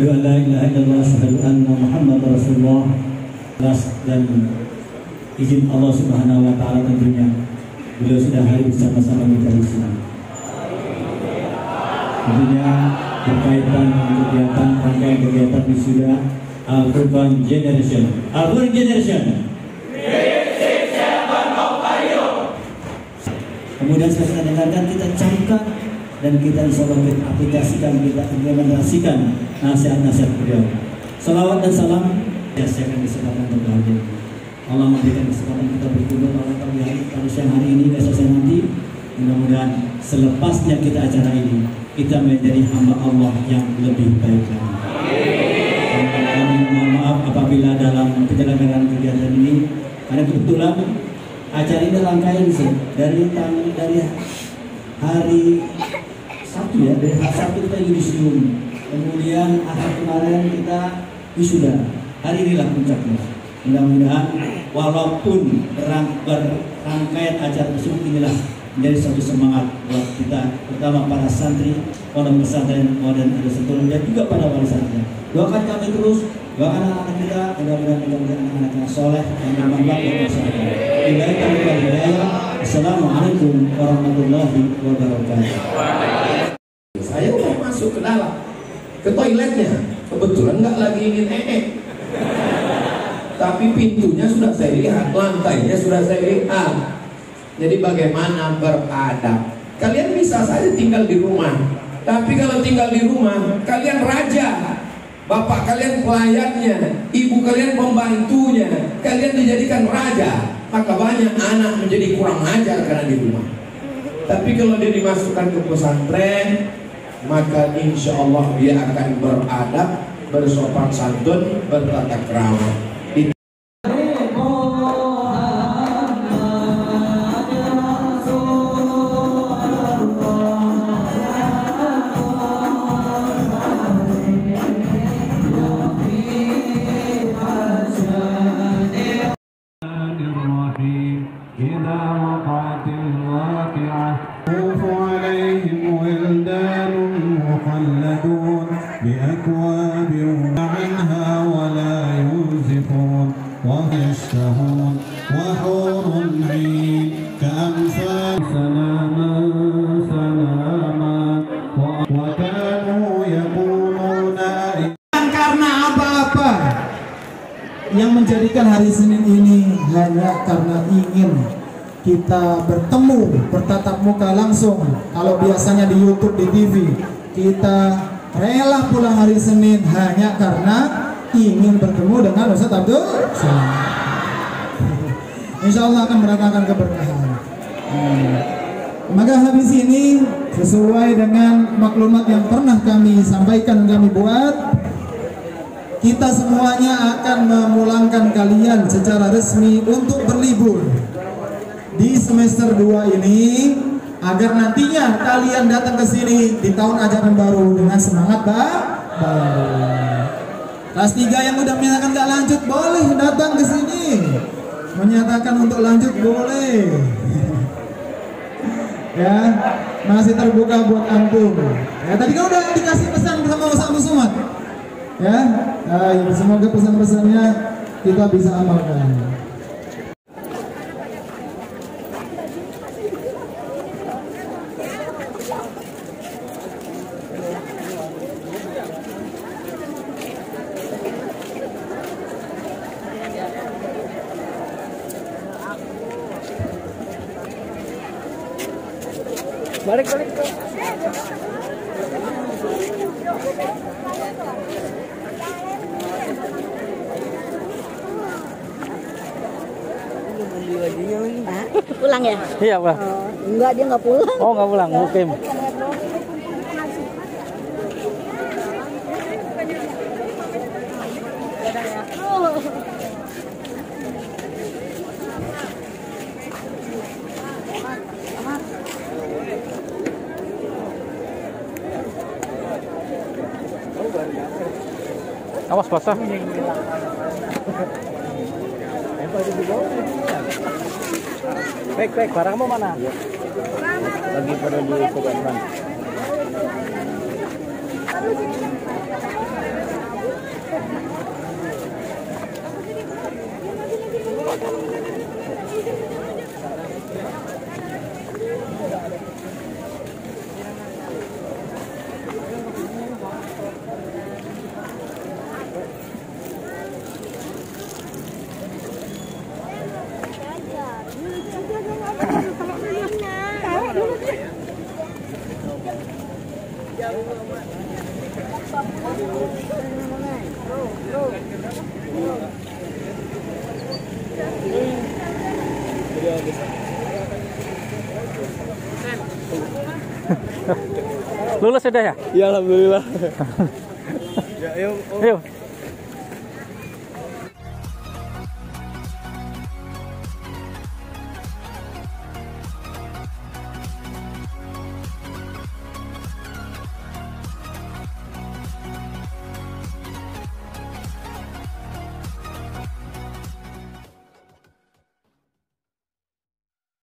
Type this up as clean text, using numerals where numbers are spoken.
Asyhadu an la ilaha illallah, asyhadu anna Muhammadar Rasulullah. Dan izin Allah Subhanahu wa taala tentunya beliau sudah hadir bersama-sama kita di sini. Tentunya berkaitan dengan kegiatan rangkaian kegiatan wisuda Al-Furqan Generation. Al-Furqan Generation. Kemudian setelah dengarkan, kita camkan dan kita insya Allah kita aplikasikan, kita implementasikan nasihat-nasihat beliau. Salawat dan salam ya siapkan kesempatan untuk hadir. Allah memberikan kesempatan kita berkumpul pada siang hari ini dan selesai nanti. Mudah-mudahan selepasnya kita acara ini kita menjadi hamba Allah yang lebih baik lagi. Mohon maaf apabila dalam penyelenggaraan kegiatan ini, karena kebetulan acara ini rangkaian dari hari Sabtu ya, dari hari Sabtu kita yudisium, kemudian akhir kemarin kita wisuda. Hari inilah puncaknya. Mudah-mudahan walaupun rangkaian acara tersebut inilah menjadi satu semangat buat kita, terutama para santri, pondok pesantren Modern Al-Sentul dan juga para wali santri. Doakan kami terus, doakan anak-anak kita, mudah-mudahan anak-anak yang soleh yang bermanfaat dan bersahabat. Assalamualaikum warahmatullahi wabarakatuh. Saya mau masuk ke dalam, ke toiletnya, kebetulan nggak lagi ingin tapi pintunya sudah saya lihat, lantainya sudah saya lihat. Jadi bagaimana beradab? Kalian bisa saja tinggal di rumah, tapi kalau tinggal di rumah, kalian raja, bapak kalian pelayannya, ibu kalian pembantunya, kalian dijadikan raja, maka banyak anak menjadi kurang ajar karena di rumah. Tapi kalau dia dimasukkan ke pesantren, maka insya Allah dia akan beradab, bersopan santun, bertata krama. بأكواب عنها ولا ينزفون ويشتهون وحور عين كأمثال سلاما سلاما وكانوا يقولون karena apa-apa yang menjadikan hari Senin ini hanya karena ingin kita bertemu, bertatap muka langsung. Kalau biasanya di YouTube, di TV, kita rela pulang hari Senin hanya karena ingin bertemu dengan Ustaz Abdul Salam. Insya Allah akan mendatangkan keberkahan. Maka habis ini sesuai dengan maklumat yang pernah kami sampaikan, kami buat, kita semuanya akan memulangkan kalian secara resmi untuk berlibur di semester 2 ini, agar nantinya kalian datang ke sini di tahun ajaran baru dengan semangat baru. Kelas 3 yang udah menyatakan nggak lanjut boleh datang ke sini. Menyatakan untuk lanjut boleh. Ya, masih terbuka buat antum. Ya, tadi kan udah dikasih pesan sama Ustaz Muslimat. Ya, semoga pesan-pesannya kita bisa amalkan. Balik. Pulang ya? Iya, Pak. Enggak, dia nggak pulang. Oh, nggak pulang, mukim. Awas basah. Baik, barangmu mana? Lagi pada di Pekanbaru. Lulus sudah ya? Ya alhamdulillah. Ayo.